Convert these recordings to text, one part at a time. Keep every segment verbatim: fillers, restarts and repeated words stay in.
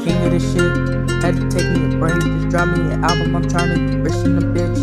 king of this shit. Had to take me a break, just drop me an album. I'm trying to get rich in the bitch.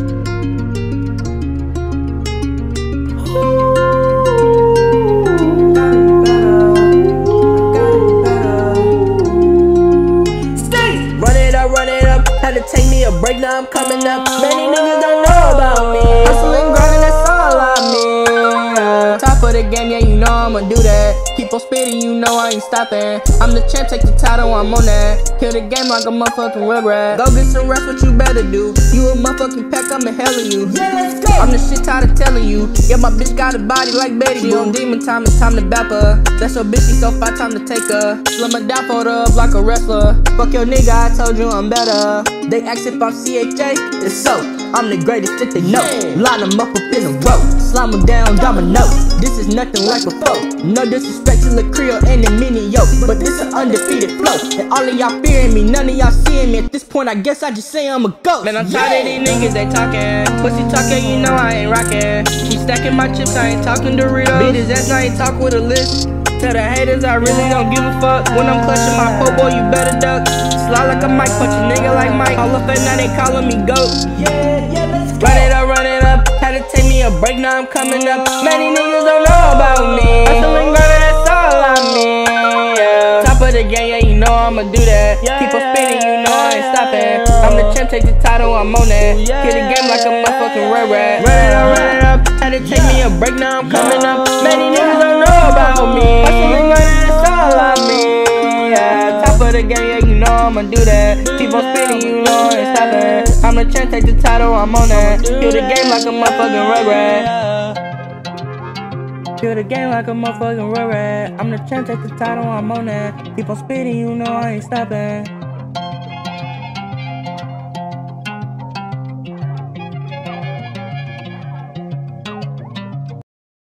Run it up, run it up. Had to take me a break, now I'm coming up. Many niggas don't know about me. Hustling, grinding, that's all I mean. uh, Top of the game, yeah, you know I'ma do that. Keep on spitting, you know I ain't stopping. I'm the champ, take the title, I'm on that. Kill the game like a motherfucking rugrat. Go get some rest, what you better do. You a motherfucking pack, I'm in hell of you. Yeah, let's go. I'm the shit tired of telling you. Yeah, my bitch got a body like Betty. She on demon time, it's time to bap her. That's your bitch, she so fat, time to take her. Slim her down, fold her up like a wrestler. Fuck your nigga, I told you I'm better. They ask if I'm C H A, it's so. I'm the greatest that they know. Line them up up in a row. Slime them down, domino. This is nothing like before. No disrespect to the Creole and the mini yo, but this an undefeated flow. And all of y'all fearing me, none of y'all seeing me. At this point, I guess I just say I'm a ghost. Man, I'm tired of these niggas, they talking. Pussy talking, you know I ain't rocking. Keep stacking my chips, I ain't talking Doritos. Beat his ass, I ain't talk with a list. Tell the haters I really don't give a fuck. When I'm clutching my po' boy, you better duck. Slide like a mic, punch a nigga like Mike. All of fame, now they calling me GOAT. Yeah, yeah, let's go. Run it up, run it up. Had to take me a break, now I'm coming up. Many niggas don't know about me. Hustling, grinding, that's all I mean. Yeah. Top of the game, yeah, you know I'ma do that. Yeah. Keep on spinning, you know I ain't stopping. I'm the champ, take the title, I'm on that. Yeah. Kill the game like a motherfucking red rat. Run it up, run it up. Had to take me a break, now I'm coming up. Many niggas don't know about me. Hustling, grinding, that's all I mean. Yeah. Top of the game, yeah, you know I'ma do that. Keep on spinning, you know I ain't stopping. I'm the champ, take the title, I'm on that. Kill the game like a motherfucking rugrat. Kill the game like a motherfucking rugrat. I'm the champ, take the title, I'm on that. Keep on spitting, you know I ain't stopping.